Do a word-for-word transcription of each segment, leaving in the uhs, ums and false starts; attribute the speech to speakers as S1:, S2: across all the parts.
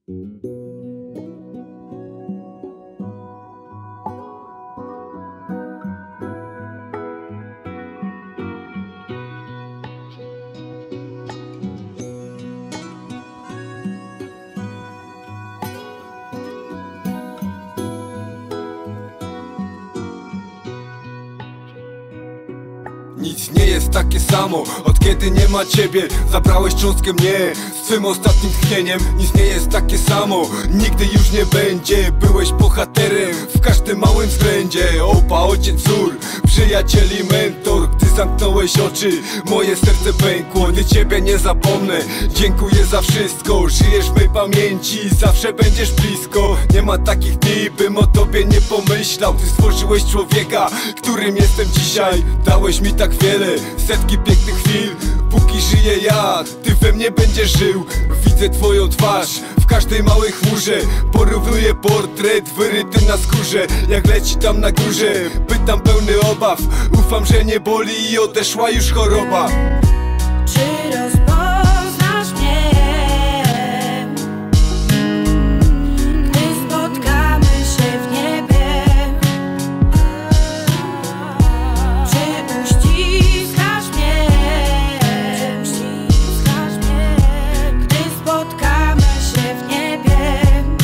S1: Nic nie jest takie samo, od kiedy nie ma ciebie. Zabrałeś cząstkę mnie z twym ostatnim tchnieniem. Nic nie jest takie samo, nigdy już nie będzie. Byłeś bohaterem w każdym małym względzie. Opa, ojciec, cór, przyjaciel i mentor. Gdy zamknąłeś oczy, moje serce pękło. Gdy ciebie nie zapomnę, dziękuję za wszystko. Żyjesz w mej pamięci, zawsze będziesz blisko. Nie ma takich dni, bym o tobie nie pomyślał. Ty stworzyłeś człowieka, którym jestem dzisiaj. Dałeś mi tak wiele, setki pięknych chwil. Póki żyję ja, ty we mnie będziesz żył. Widzę twoją twarz w każdej małej chmurze. Porównuję portret wyryty na skórze. Jak leci tam na górze, pytam pełny obaw. Ufam, że nie boli i odeszła już choroba.
S2: Czy rozpoznasz mnie, gdy spotkamy się w niebie? Czy uściskasz mnie, gdy spotkamy się w niebie?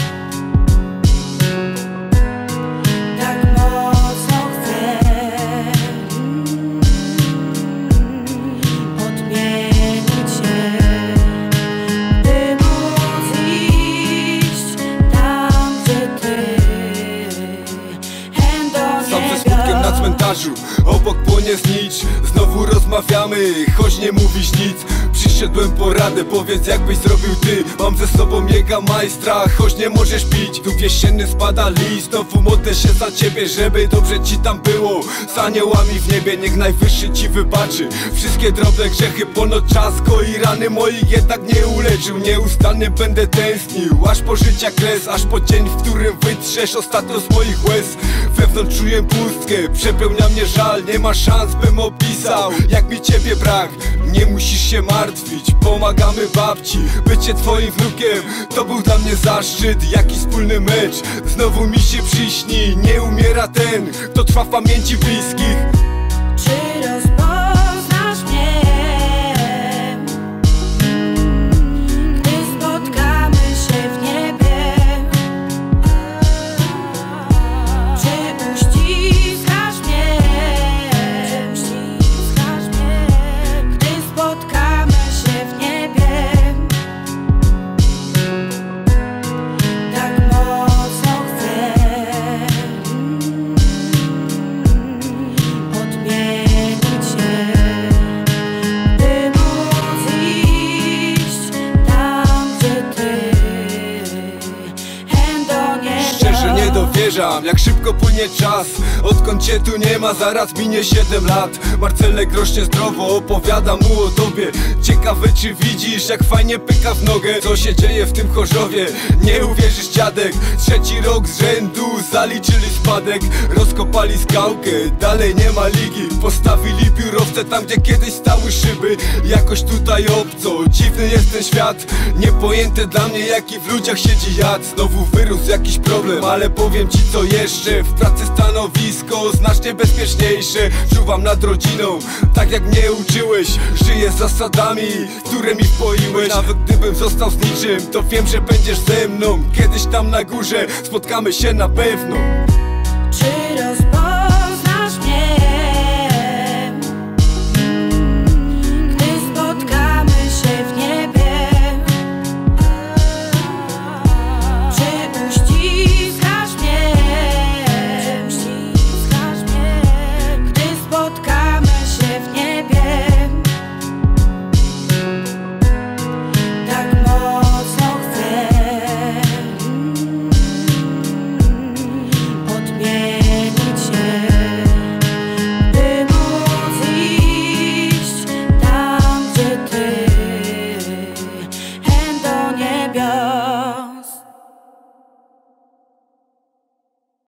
S2: Tak mocno chcę odmienić się, by móc iść tam, gdzie ty.
S1: Sam ze smutkiem na cmentarzu, obok płonie znicz. Znowu rozmawiamy, choć nie mówisz nic. Przyszedłem po radę, powiedz jakbyś zrobił ty. Mam ze sobą jego majstra, choć nie możesz pić. Tu jesienny spada list, znowu modlę się za ciebie, żeby dobrze ci tam było. Z aniołami w niebie, niech najwyższy ci wybaczy wszystkie drobne grzechy. Ponoć czas goi rany moich jednak nie uleczył. Nieustannie będę tęsknił, aż po życia kres. Aż po dzień, w którym wytrzesz ostatnio z moich łez. Wewnątrz czuję pustkę, przepełnia mnie żal. Nie ma szans, bym opisał, jak mi ciebie brak. Nie musisz się martwić, pomagamy babci. Bycie twoim wnukiem to był dla mnie zaszczyt. Jaki wspólny mecz, znowu mi się przyśni. Nie umiera ten, kto trwa w pamięci bliskich.
S2: Czy rozpoznasz mnie, gdy spotkamy się w niebie? Czy uściskasz mnie, gdy spotkamy się w niebie? Tak mocno chcę odmienić się, by móc iść tam, gdzie ty. Do nieba.
S1: Szczerze nie dowierzam, jak szybko płynie czas. Odkąd cię tu nie ma, zaraz minie siedem lat. Marcelek rośnie zdrowo, opowiada mu o tobie. Ciekawe czy widzisz, jak fajnie pyka w nogę. Co się dzieje w tym Chorzowie? Nie uwierzysz, dziadek. Trzeci rok z rzędu zaliczyli spadek. Rozkopali skałkę, dalej nie ma ligi. Postawili biurowce tam, gdzie kiedyś stały szyby. Jakoś tutaj obco, dziwny jest ten świat. Niepojęte dla mnie, jaki w ludziach siedzi jad. Znowu wyrósł jakiś problem, ale powiem ci co jeszcze. W pracy stanowisko znacznie bezpieczniejsze. Czuwam nad rodziną, tak jak mnie uczyłeś. Żyję zasadami, które mi wpoiłeś. Nawet gdybym został z niczym, to wiem, że będziesz ze mną. Kiedyś tam na górze spotkamy się na pewno.
S2: Czy